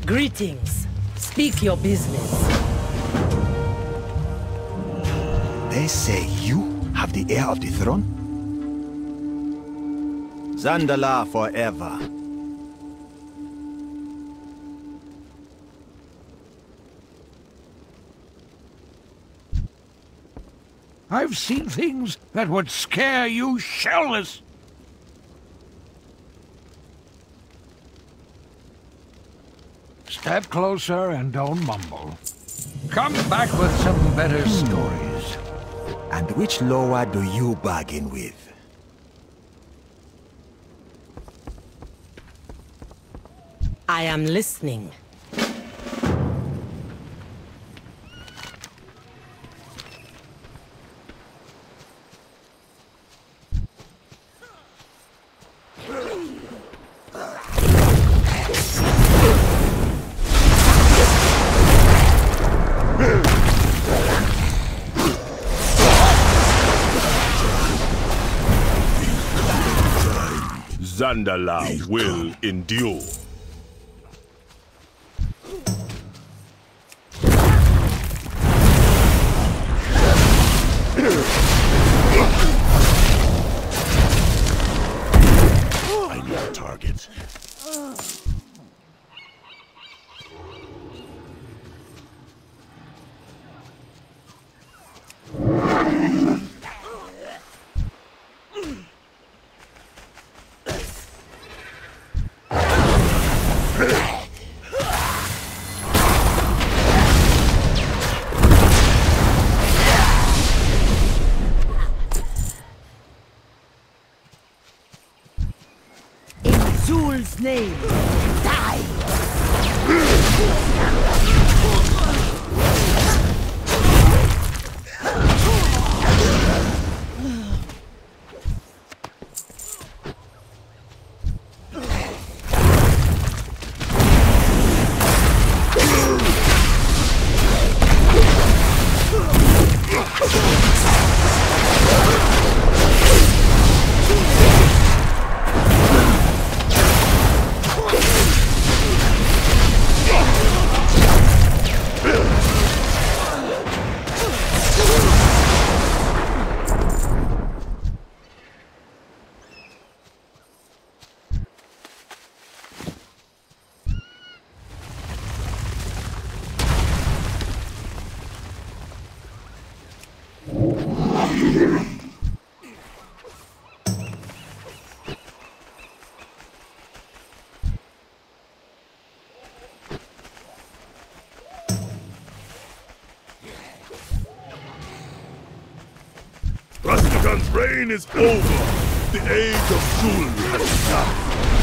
Greetings. Speak your business. They say you have the heir of the throne? Zandalar forever. I've seen things that would scare you shellless. Step closer and don't mumble. Come back with some better stories. And which lower do you bargain with? I am listening. Zandalar will endure. I need a target. Zul's name. Die! BlizzCon's reign is over. The age of Zul has come.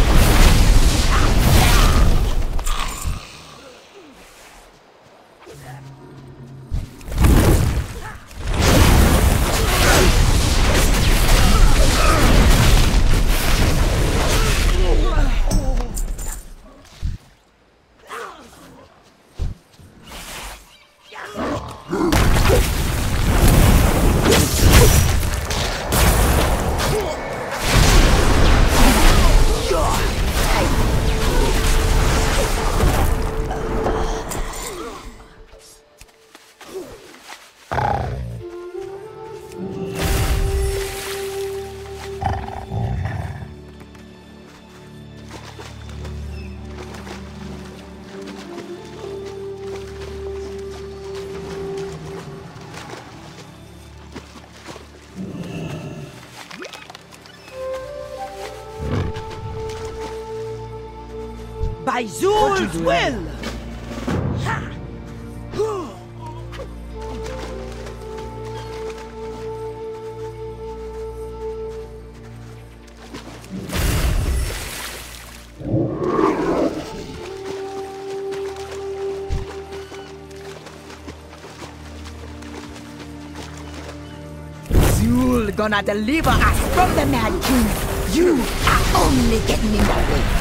By Zul's will! Zul gonna deliver us from the Mad King. You are only getting in the way.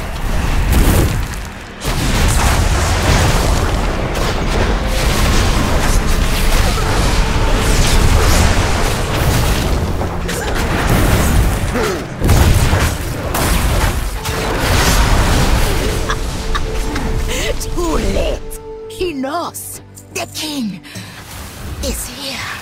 Too The king is here.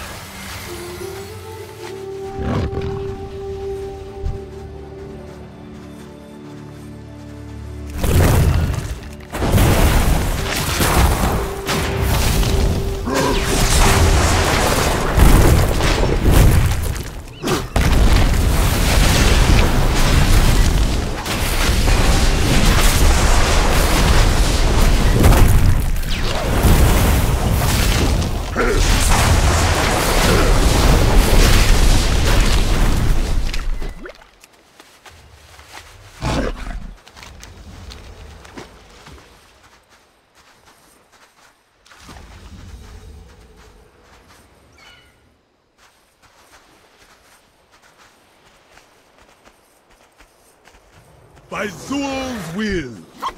By Zul's will.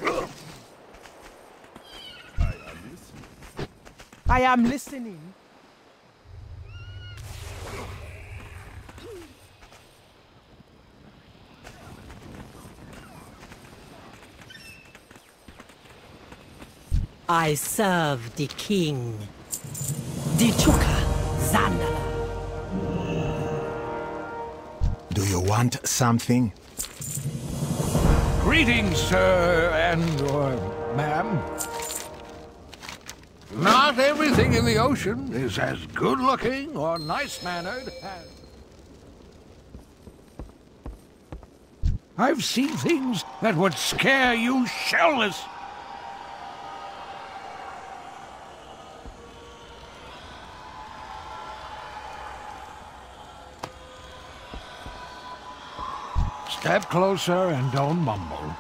I am listening. I serve the king. The Zandalar. Do you want something? Greetings, sir, and or ma'am. Not everything in the ocean is as good-looking or nice-mannered as... I've seen things that would scare you shellless. Step closer and don't mumble.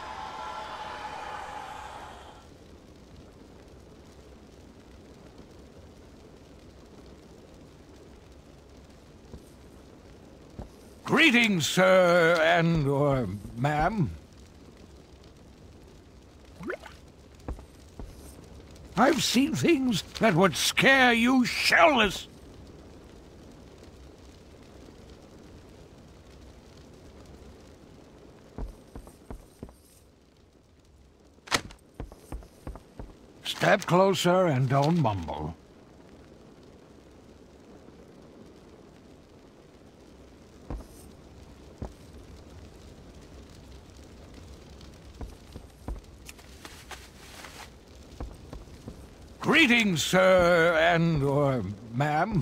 Greetings, sir, and or ma'am. I've seen things that would scare you shellless. Step closer and don't mumble. Greetings, sir, and or ma'am.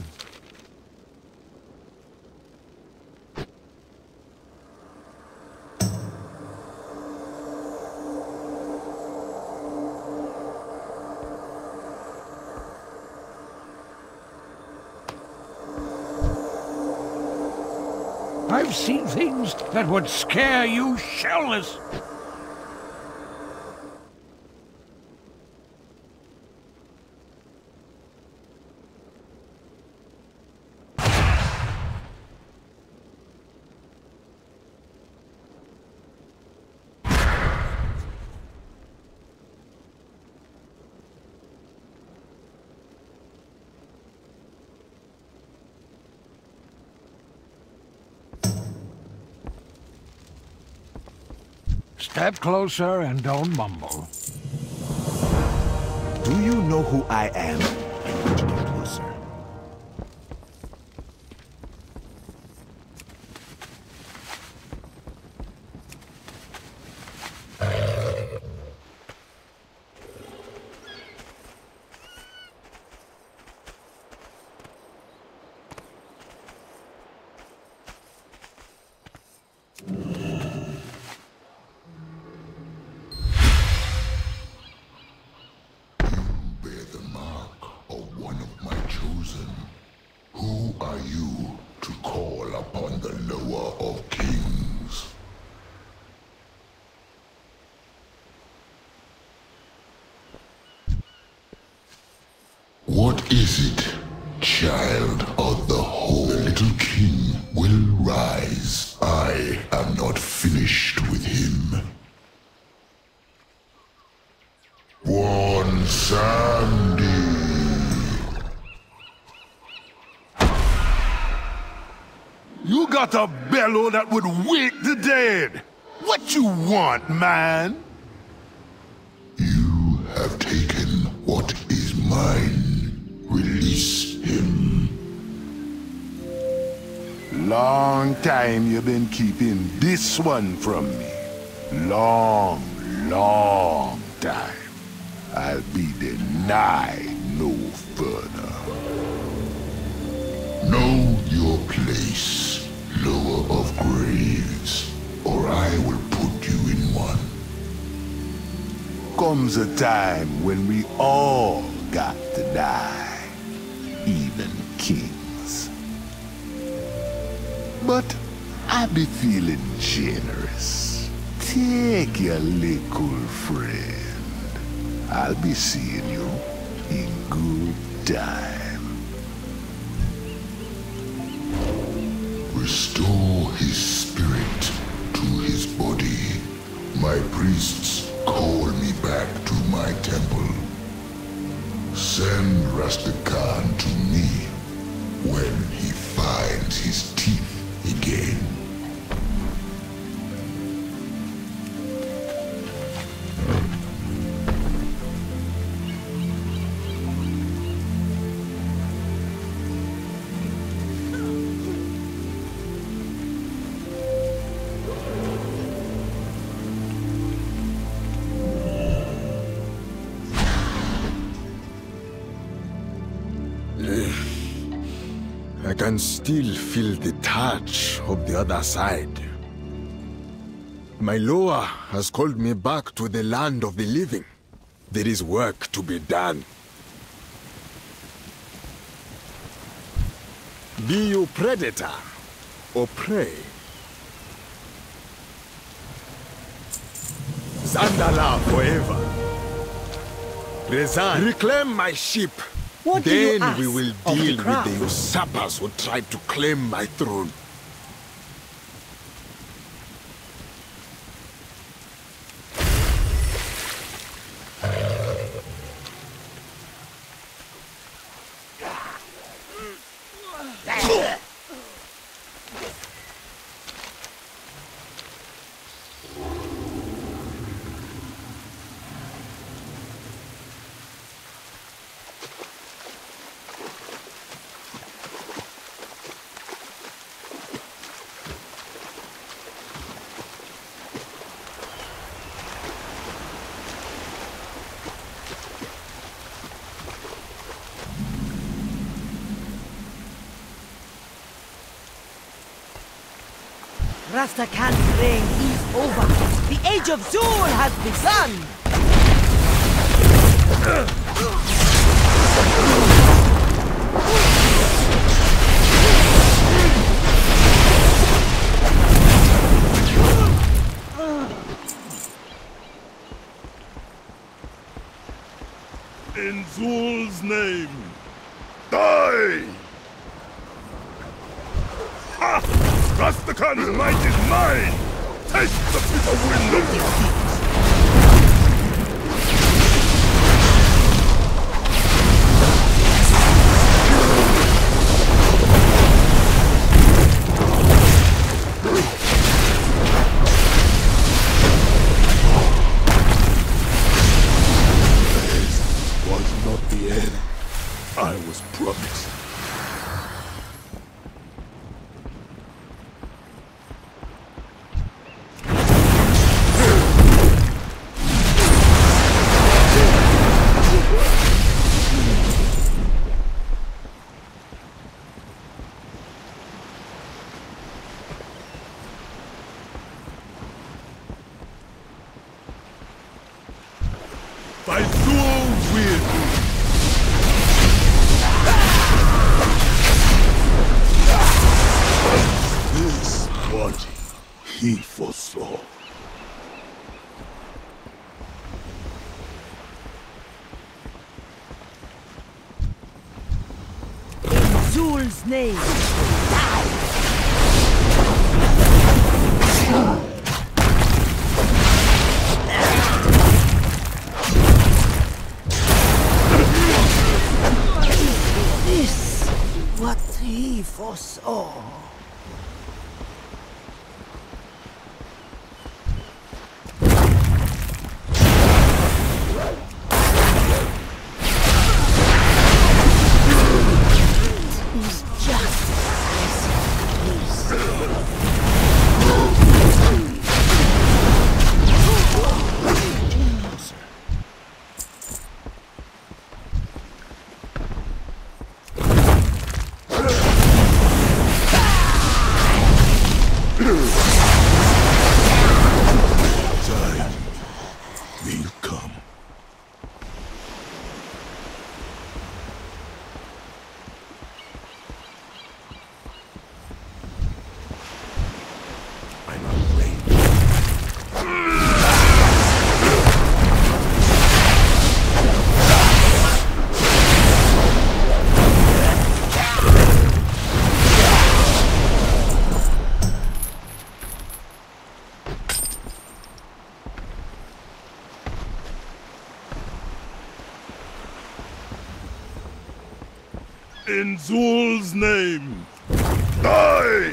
I've seen things that would scare you shellless. Step closer and don't mumble. Do you know who I am? I want to get closer. Who are you to call upon the lower of kings? What is it, child of the Horde? The little king will rise. I am not finished with him. One Sandy. You got a bellow that would wake the dead. What you want, man? You have taken what is mine. Release him. Long time you've been keeping this one from me. Long time. I'll be denied no further. Know your place, lower of graves, or I will put you in one. Comes a time when we all got to die, even kings. But I be feeling generous. Take your little friend. I'll be seeing you in good time. Restore his spirit to his body. My priests call me back to my temple. Send Rastakhan to me when he finds his teeth again. I can still feel the touch of the other side. My Loa has called me back to the land of the living. There is work to be done. Be you predator or prey. Zandalar forever. Rezan, reclaim my ship. What do you Then ask we will of the deal with crown? the usurpers who tried to claim my throne. Rastakhan's reign is over. The Age of Zul has begun! In Zul's name, die! Ha! Rastakhan's might is mine! Taste the bitter wind of defeat! This was not the end I was promised. By Zul's will! This body he foresaw. In Zul's name, this what he foresaw. In Zul's name, die!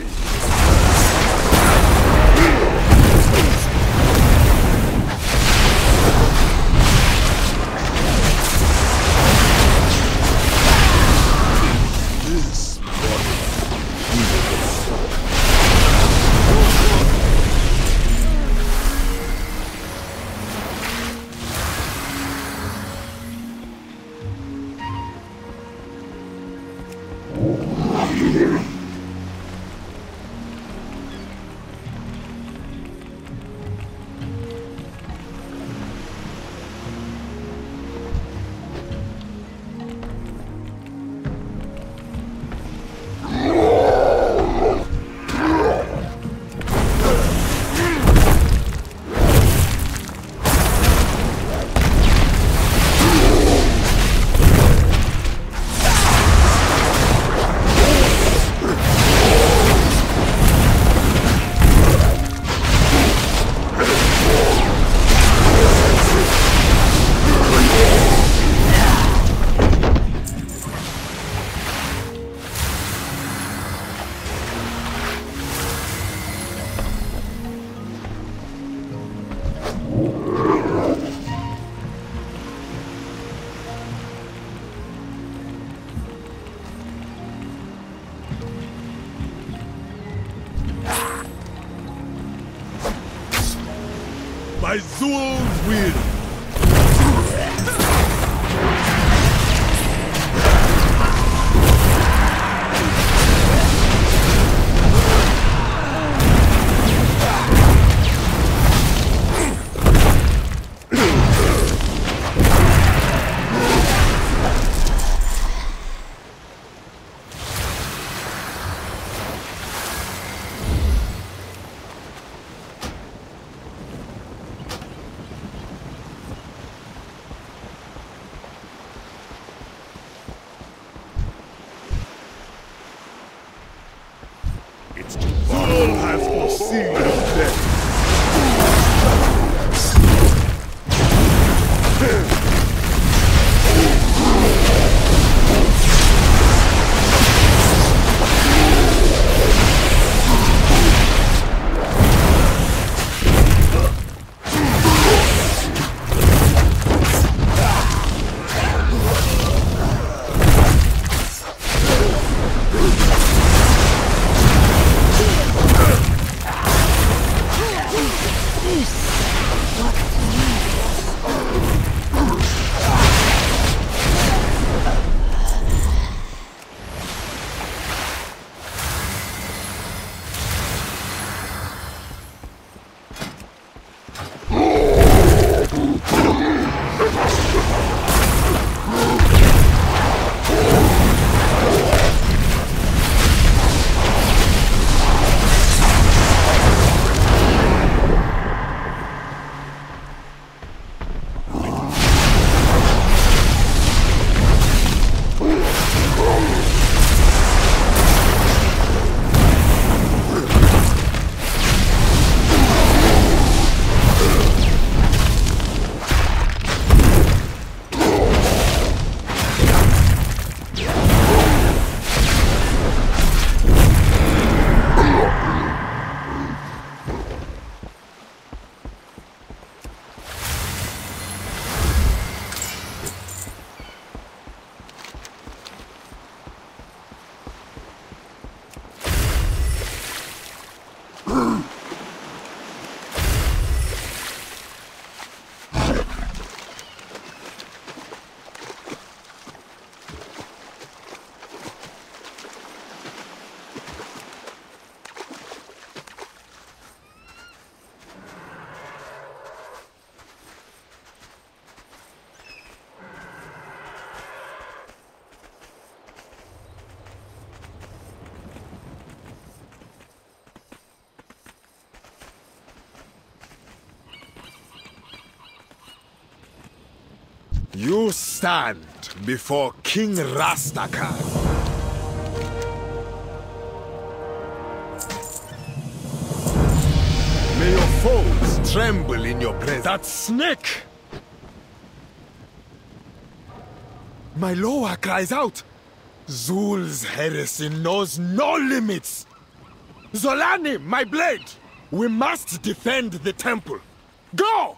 By Zul's will! Zul has foreseen death. You stand before King Rastakhan. May your foes tremble in your presence. That snake! My Loa cries out. Zul's heresy knows no limits! Zolani, my blade! We must defend the temple! Go!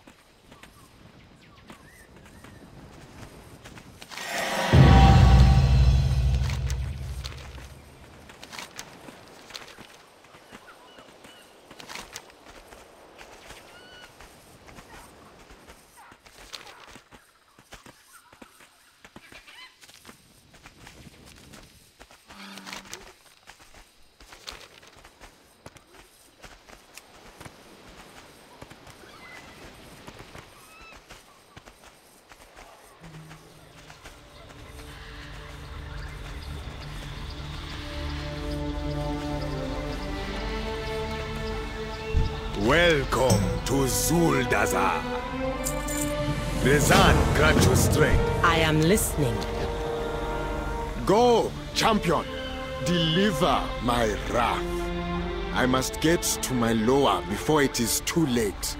Welcome to Zuldazar. Rezan grant you strength. I am listening. Go, champion. Deliver my wrath. I must get to my loa before it is too late.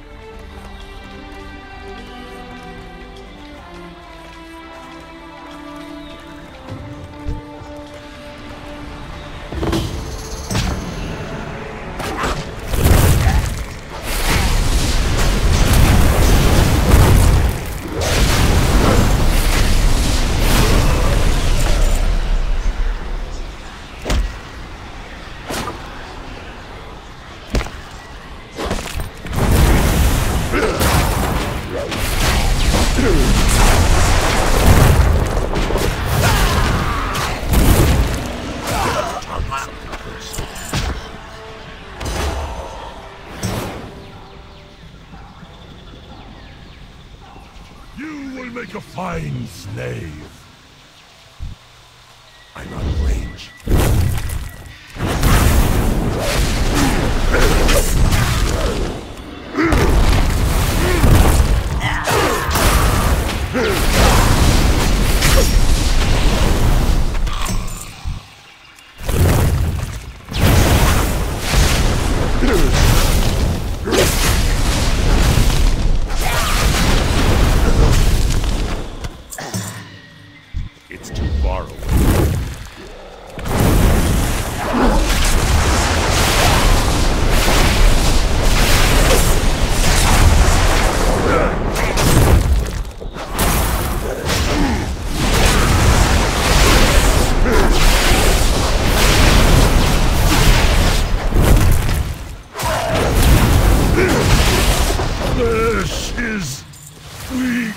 Make a fine slave. I'm out of range. It's too far away. This is weak.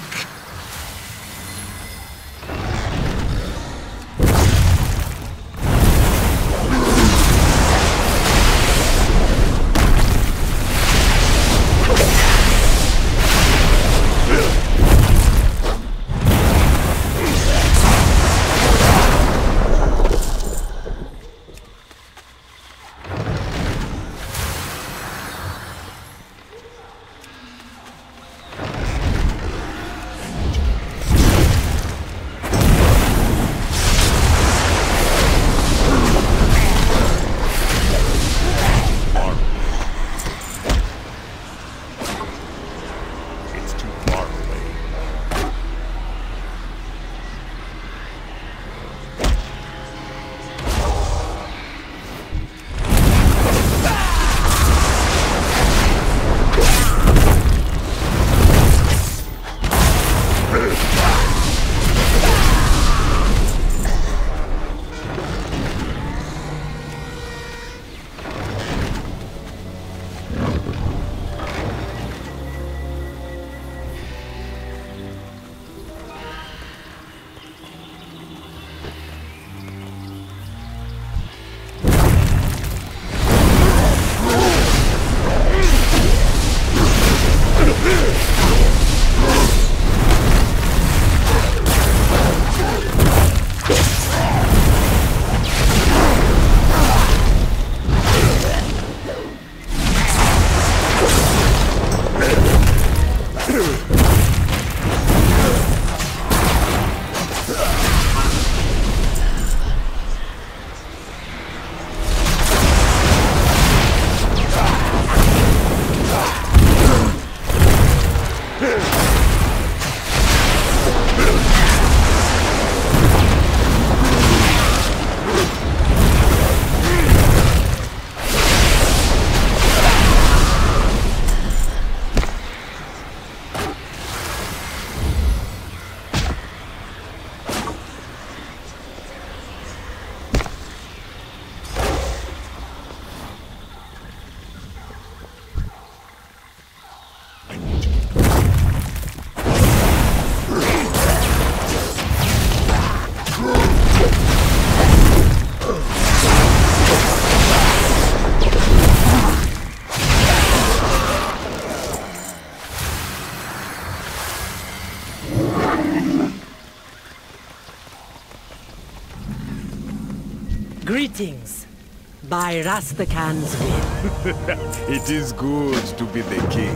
Greetings. By Rastakan's will. It is good to be the king.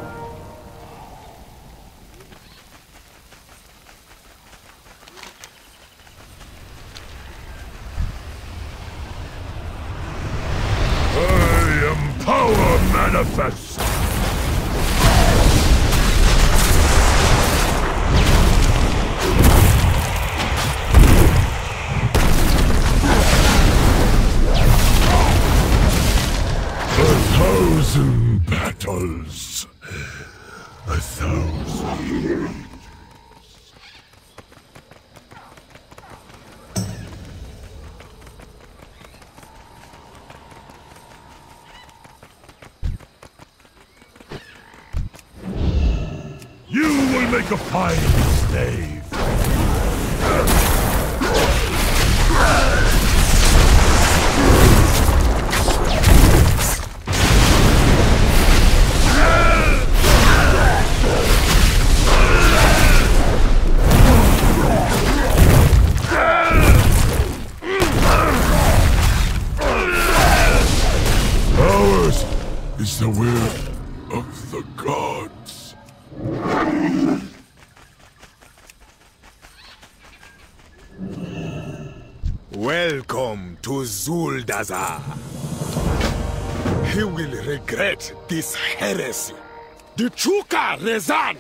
I am power manifest! Battles. 1,000. You will make a fine slave. Ours is the will of the gods. Welcome to Zuldazar. He will regret this heresy. The Chuka Rezan!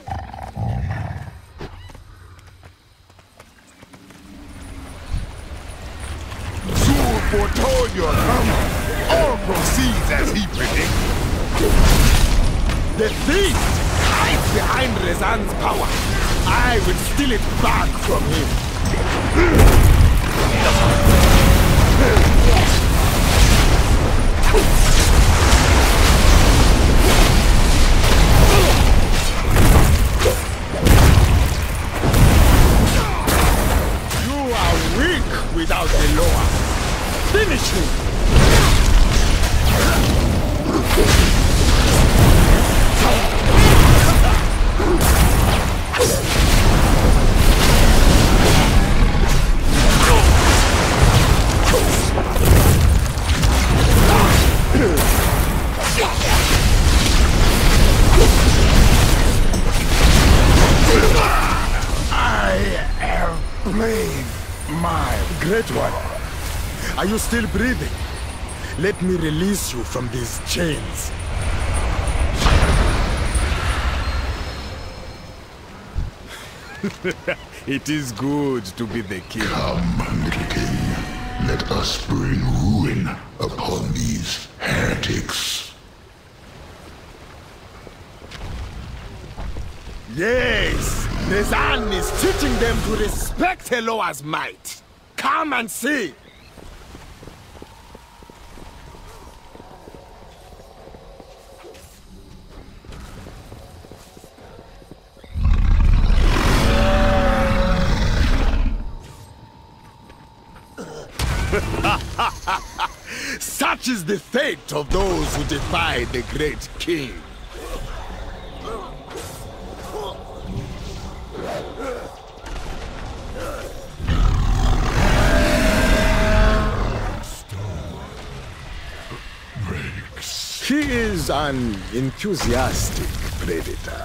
Zul foretold your coming. All proceeds as he predicted. The thief hides behind Rezan's power. I will steal it back from him. You are weak without the lower. Finish him! I have made my Great one. Are you still breathing? Let me release you from these chains. It is good to be the king. Come, little king. Let us bring ruin upon these heretics. Yes! Rezan is teaching them to respect Eloa's might. Come and see! Such is the fate of those who defy the great king. He is an enthusiastic predator.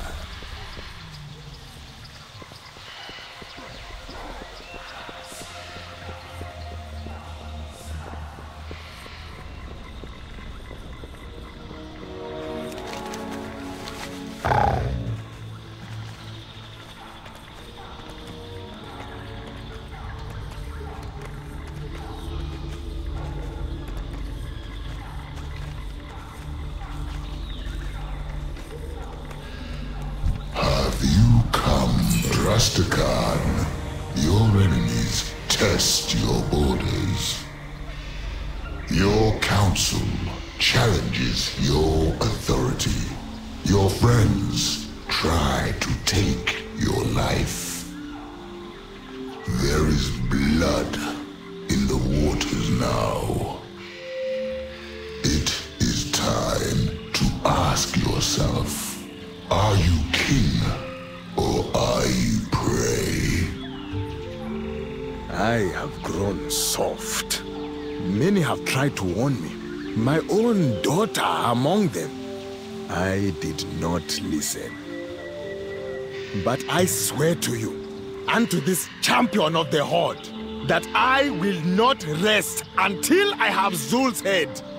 Rastakan, your enemies test your borders. Your council challenges your authority. Your friends try to take your life. There is blood in the waters now. It is time to ask yourself, are you king or are you prey? I have grown soft. Many have tried to warn me. My own daughter among them. I did not listen. But I swear to you, and to this champion of the Horde, that I will not rest until I have Zul's head.